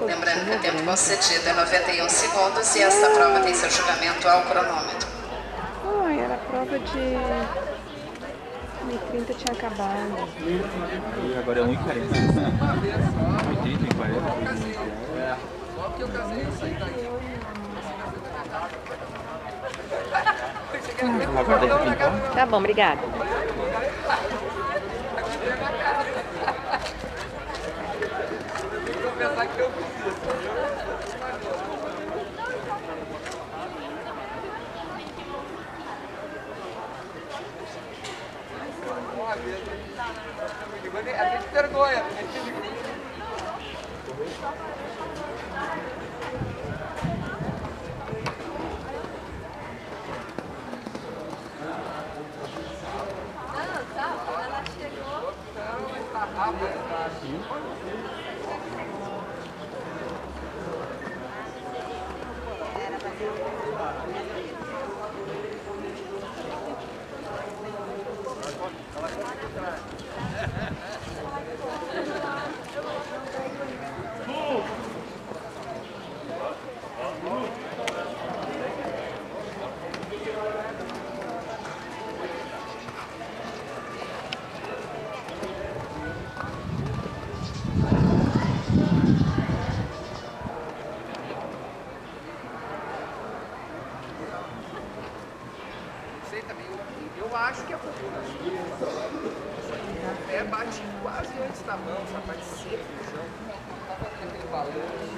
Lembrando que o tempo concedido é 91 segundos e esta prova tem seu julgamento ao cronômetro. Ai, era a prova de 1h30 tinha acabado. E agora é 1h40. 80 e 40. Só porque eu casei, eu saí daqui. Tá bom, obrigada. Vou pensar que eu fiz. A gente vergonha. Ela chegou. Tá rápido. Sei também, eu acho que é cultura. O pé bate quase antes da mão, essa parte seca do chão. Tava aquele balanço.